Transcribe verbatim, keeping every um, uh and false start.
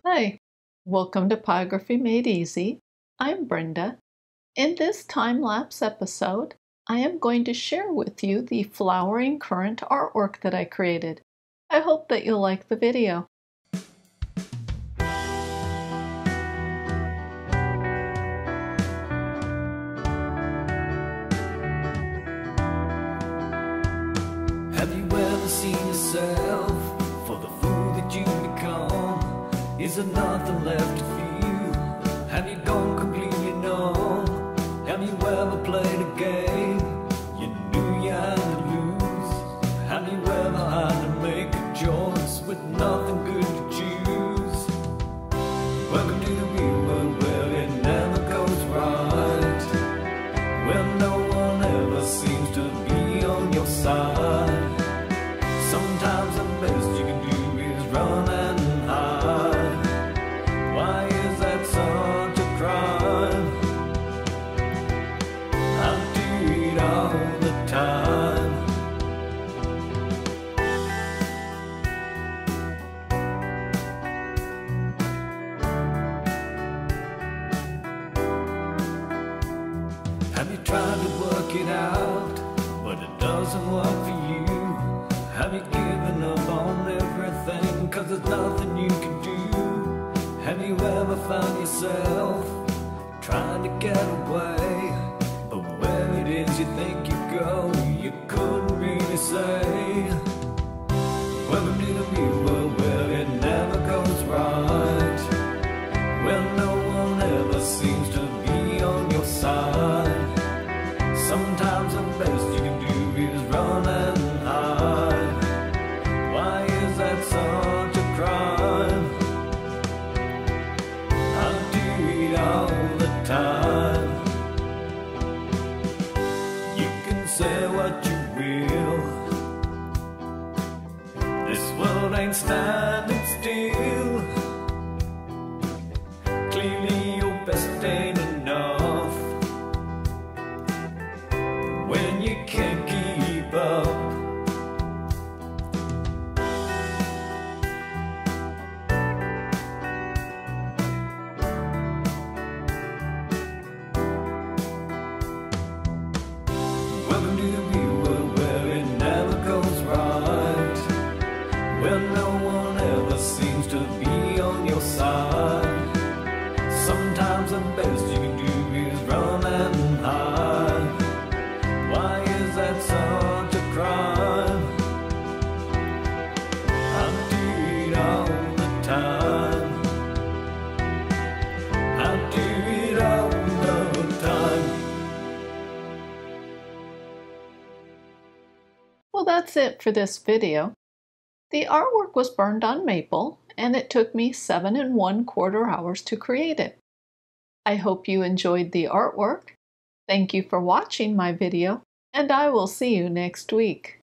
Hi, welcome to Pyrography Made Easy. I'm Brenda. In this time-lapse episode, I am going to share with you the flowering currant artwork that I created. I hope that you'll like the video. Have you ever seen yourself for the fool that you become? Is there nothing left to feel? Have you gone completely numb? Have you ever played a game you knew you had to lose? Have you ever had to make a choice with nothing good to choose? Welcome to the real world where it never goes right, where no one ever seems to be on your side. Sometimes the best you can do is run and hide. Why is that such a crime? I do it all the time. Have you tried to work it out, but it doesn't work for you? Have you given up on everything, cause there's nothing you can do? Have you ever found yourself trying to get away, but where it is you think you go, you couldn't really say? Welcome to the real world where it never goes right, where no one ever seems to be on your side. Sometimes the best you can do is run and hide. Why is that such a crime? I do it all the time. You can say what you will, this world ain't standing still. Clearly your best ain't enough when you can't keep up. Welcome to the real world where it never goes right, where no one ever seems to be on your side. Sometimes the best you can do is run and hide. Why is that such a crime? I do it all the time. I do it all the time. Well, that's it for this video. The artwork was burned on maple, and it took me seven and one quarter hours to create it. I hope you enjoyed the artwork. Thank you for watching my video, and I will see you next week.